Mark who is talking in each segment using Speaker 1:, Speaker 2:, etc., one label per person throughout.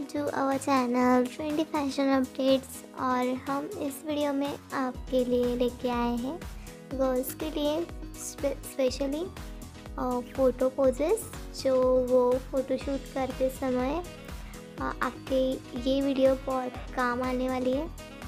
Speaker 1: To our channel trendy fashion updates. और हम इस वीडियो में आपके लिए लेके आए हैं गर्ल्स के लिए स्पेशली फ़ोटो पोजेस जो वो फ़ोटोशूट करते समय आपके ये वीडियो बहुत काम आने वाली है।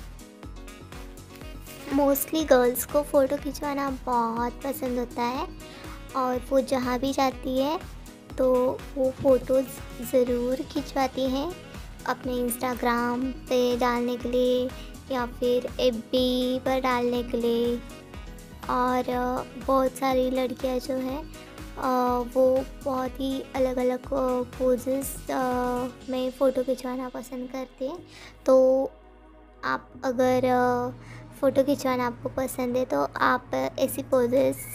Speaker 1: मोस्टली गर्ल्स को फ़ोटो खिंचवाना बहुत पसंद होता है और वो जहाँ भी जाती है तो वो फ़ोटोज़ ज़रूर खिंचवाती हैं अपने इंस्टाग्राम पे डालने के लिए या फिर एफबी पर डालने के लिए। और बहुत सारी लड़कियां जो हैं वो बहुत ही अलग अलग पोजेस में फ़ोटो खिंचवाना पसंद करती हैं। तो आप अगर फ़ोटो खिंचवाना आपको पसंद है तो आप ऐसी पोजेस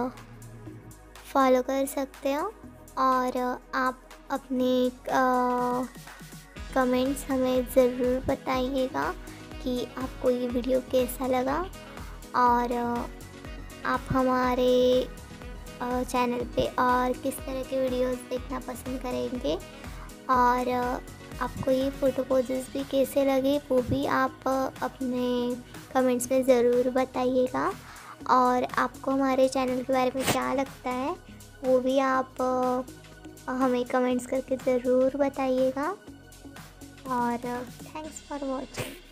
Speaker 1: फॉलो कर सकते हो। और आप अपने कमेंट्स हमें ज़रूर बताइएगा कि आपको ये वीडियो कैसा लगा। और आप हमारे चैनल पे और किस तरह के वीडियोस देखना पसंद करेंगे और आपको ये फ़ोटो पोजेस भी कैसे लगे वो भी आप अपने कमेंट्स में ज़रूर बताइएगा। और आपको हमारे चैनल के बारे में क्या लगता है वो भी आप हमें कमेंट्स करके ज़रूर बताइएगा। और थैंक्स फॉर वॉचिंग।